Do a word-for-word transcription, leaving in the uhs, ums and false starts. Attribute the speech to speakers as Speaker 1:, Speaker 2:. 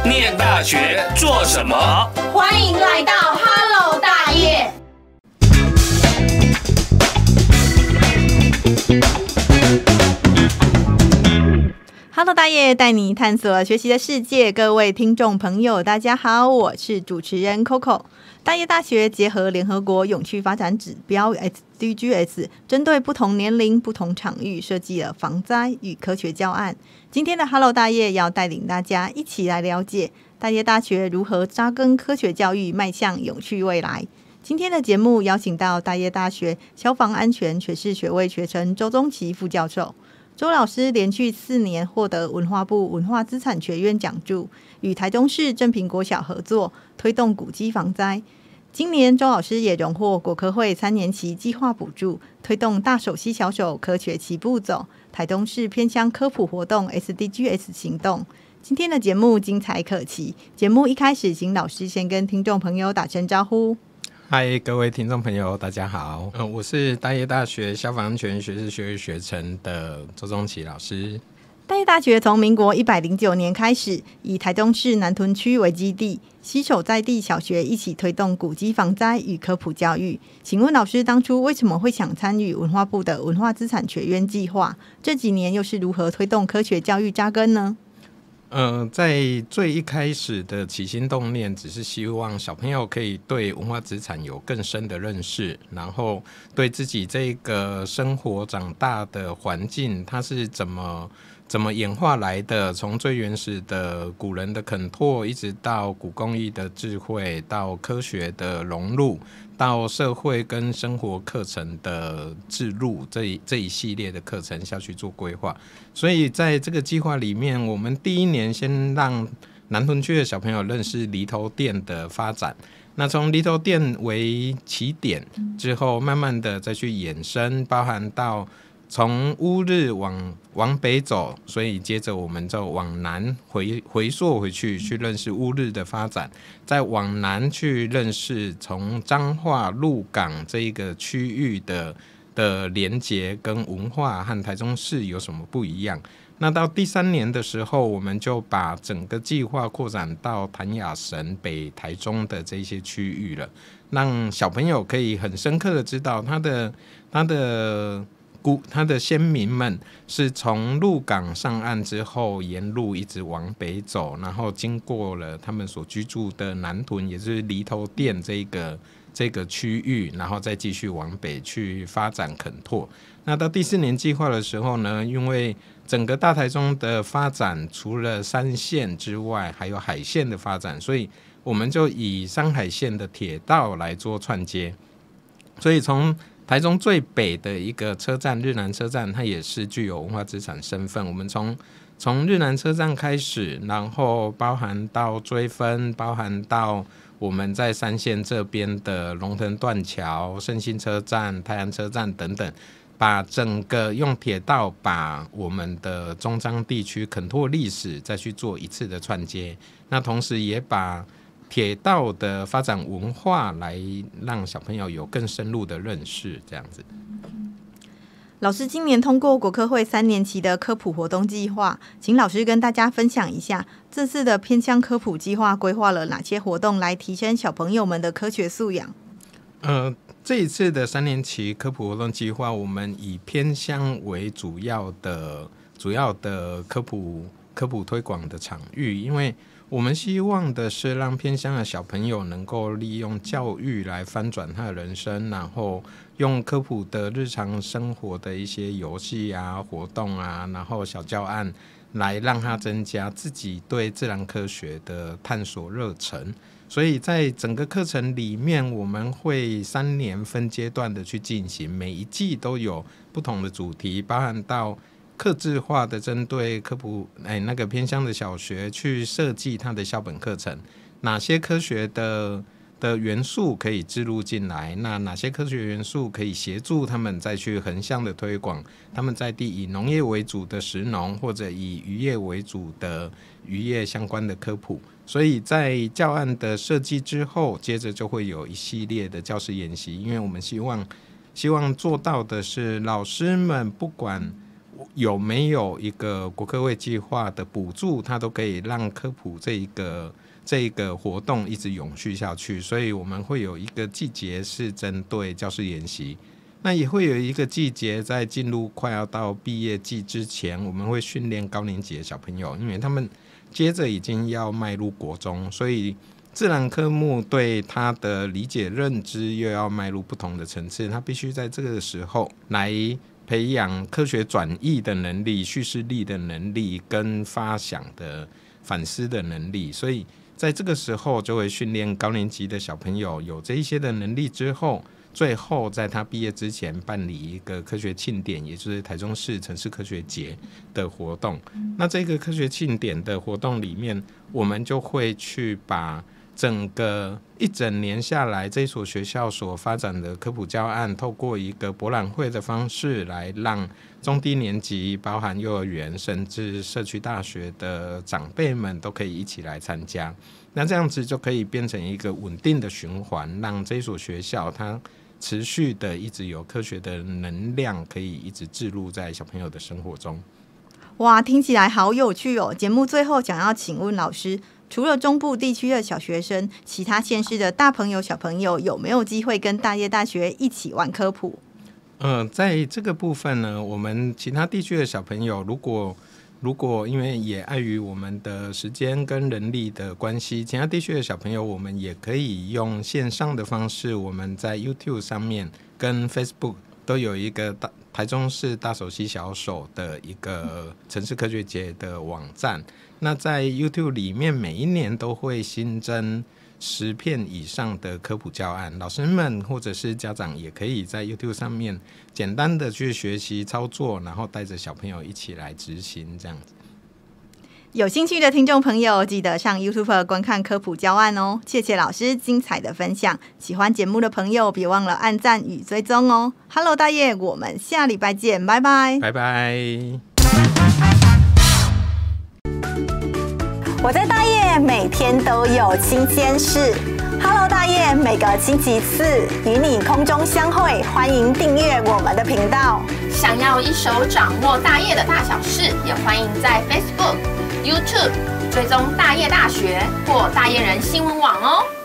Speaker 1: 念大学做什么？
Speaker 2: 欢迎来到 Hello 大业。
Speaker 3: Hello 大业带你探索学习的世界，各位听众朋友大家好，我是主持人 Coco。 大业大学结合联合国永续发展指标 S D Gs， 针对不同年龄不同场域设计了防灾与科学教案。今天的 Hello 大业要带领大家一起来了解大业大学如何扎根科学教育，迈向永续未来。今天的节目邀请到大业大学消防安全学士学位学程周宗岐副教授。周老师连续四年获得文化部文化资产学院奖助，与台中市正平国小合作推动古迹防灾。今年周老师也荣获国科会三年期计划补助，推动大手牵小手科学齐步走台东市偏乡科普活动 S D Gs 行动。今天的节目精彩可期，节目一开始请老师先跟听众朋友打声招呼。
Speaker 4: 嗨，各位听众朋友，大家好。呃、我是大业大学消防安全学士学位学程的周宗岐老师。
Speaker 3: 大业大学从民国一百零九年开始，以台中市南屯区为基地，携手在地小学一起推动古迹防灾与科普教育。请问老师当初为什么会想参与文化部的文化资产学院计划？这几年又是如何推动科学教育扎根呢？
Speaker 4: 呃，在最一开始的起心动念，只是希望小朋友可以对文化资产有更深的认识，然后对自己这个生活长大的环境，它是怎么怎么演化来的，从最原始的古人的垦拓，一直到古工艺的智慧，到科学的融入，到社会跟生活课程的置入，这一这一系列的课程下去做规划。所以在这个计划里面，我们第一年先让南屯区的小朋友认识犁头店的发展，那从犁头店为起点之后，慢慢的再去衍生，包含到从乌日往往北走，所以接着我们就往南 回, 回溯回去，去认识乌日的发展，再往南去认识从彰化鹿港这一个区域的的连结跟文化和台中市有什么不一样。那到第三年的时候，我们就把整个计划扩展到潭雅神北台中的这些区域了，让小朋友可以很深刻的知道他的他的他的先民们是从鹿港上岸之后，沿路一直往北走，然后经过了他们所居住的南屯，也就是犁头店这个这个区域，然后再继续往北去发展垦拓。那到第四年计划的时候呢，因为整个大台中的发展除了山线之外，还有海线的发展，所以我们就以山海线的铁道来做串接。所以从台中最北的一个车站日南车站，它也是具有文化资产身份。我们从从日南车站开始，然后包含到追分，包含到我们在三线这边的龙腾断桥、圣心车站、泰安车站等等，把整个用铁道把我们的中彰地区垦拓历史再去做一次的串接，那同时也把铁道的发展文化来让小朋友有更深入的认识，这样子。
Speaker 3: 老师今年通过国科会三年期的科普活动计划，请老师跟大家分享一下这次的偏乡科普计划规划了哪些活动来提升小朋友们的科学素养。
Speaker 4: 呃，这一次的三年期科普活动计划，我们以偏乡为主要的主要的科普科普推广的场域，因为我们希望的是让偏乡的小朋友能够利用教育来翻转他的人生，然后用科普的日常生活的一些游戏啊、活动啊，然后小教案来让他增加自己对自然科学的探索热忱。所以在整个课程里面，我们会三年分阶段的去进行，每一季都有不同的主题，包含到客制化的针对科普、哎、那个偏乡的小学去设计它的校本课程，哪些科学的的元素可以置入进来，那哪些科学元素可以协助他们再去横向的推广他们在地以农业为主的食农，或者以渔业为主的渔业相关的科普。所以在教案的设计之后，接着就会有一系列的教师研习，因为我们希望希望做到的是老师们不管有没有一个国科会计划的补助，它都可以让科普这一个这一个活动一直永续下去。所以我们会有一个季节是针对教师研习，那也会有一个季节在进入快要到毕业季之前，我们会训练高年级的小朋友，因为他们接着已经要迈入国中，所以自然科目对他的理解认知又要迈入不同的层次，他必须在这个时候来培养科学转译的能力、叙事力的能力跟发想的反思的能力。所以在这个时候就会训练高年级的小朋友有这一些的能力之后，最后在他毕业之前办理一个科学庆典，也就是台中市城市科学节的活动。那这个科学庆典的活动里面，我们就会去把整个一整年下来这所学校所发展的科普教案，透过一个博览会的方式来让中低年级包含幼儿园甚至社区大学的长辈们都可以一起来参加。那这样子就可以变成一个稳定的循环，让这所学校它持续的一直有科学的能量可以一直置入在小朋友的生活中。
Speaker 3: 哇，听起来好有趣哦！节目最后想要请问老师，除了中部地区的小学生，其他县市的大朋友小朋友有没有机会跟大业大学一起玩科普？
Speaker 4: 呃，在这个部分呢，我们其他地区的小朋友，如果如果因为也碍于我们的时间跟人力的关系，其他地区的小朋友我们也可以用线上的方式，我们在 YouTube 上面跟 Facebook 都有一个大台中市大手溪小手的一个城市科学节的网站。那在 YouTube 里面每一年都会新增十片以上的科普教案，老师们或者是家长也可以在 YouTube 上面简单的去学习操作，然后带着小朋友一起来执行这样子。
Speaker 3: 有兴趣的听众朋友记得上 YouTube 观看科普教案哦。谢谢老师精彩的分享，喜欢节目的朋友别忘了按赞与追踪哦。Hello 大业，我们下礼拜见，拜拜
Speaker 4: 拜拜。
Speaker 3: 我在大业每天都有新鲜事。Hello 大业，每个星期四与你空中相会，欢迎订阅我们的频道。
Speaker 2: 想要一手掌握大业的大小事，也欢迎在 Facebook、YouTube 追踪大业大学或大业人新闻网哦。